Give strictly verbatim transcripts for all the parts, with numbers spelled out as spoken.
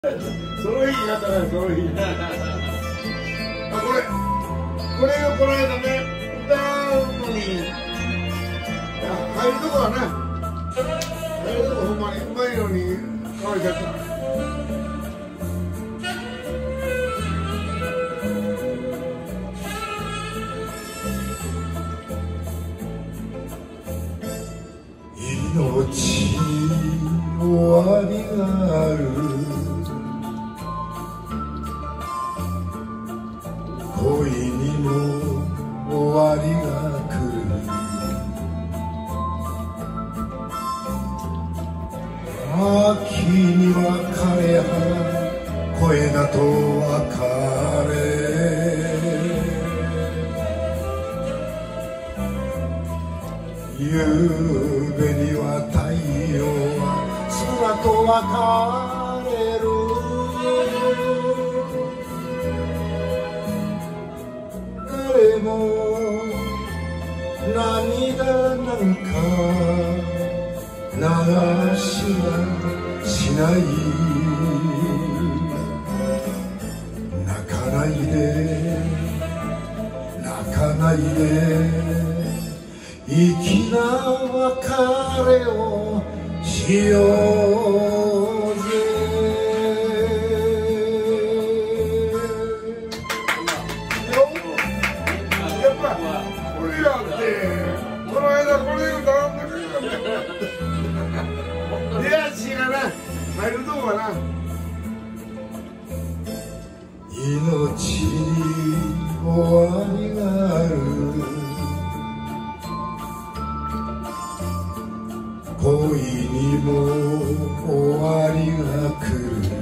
その日になったらその日に。あ、これこれをこの間ね歌うのに入るとこはな入るとこほんまにうまいのにかわいかった。 命に終わりがある、恋にも終わりが来る。秋には枯葉、声だと別れ。夕べには太陽は空と別れる。誰も涙なんか流しはしない。泣かないで泣かないで粋な別れをしようぜ。 やっぱ俺らってこの間これ歌うんだけど出足がな入るとこがな。 命に終わりがある、恋にも終わりが来る。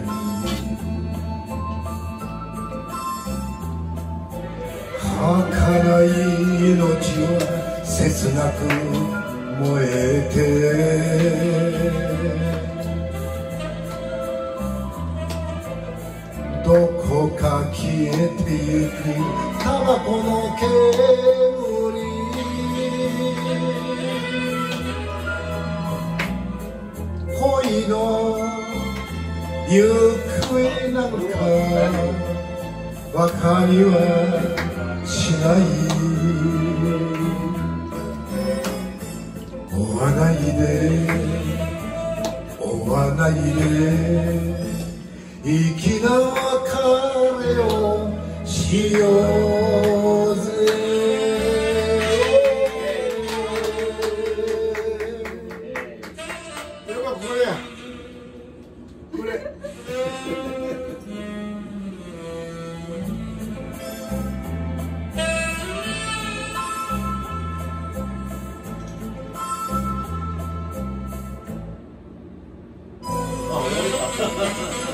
儚い命は切なく燃えて、どこか消えてゆくタバコの煙。恋の行方なんかわかりはしない。追わないで追わないで粋な別れをしようぜ。 これやこれあ、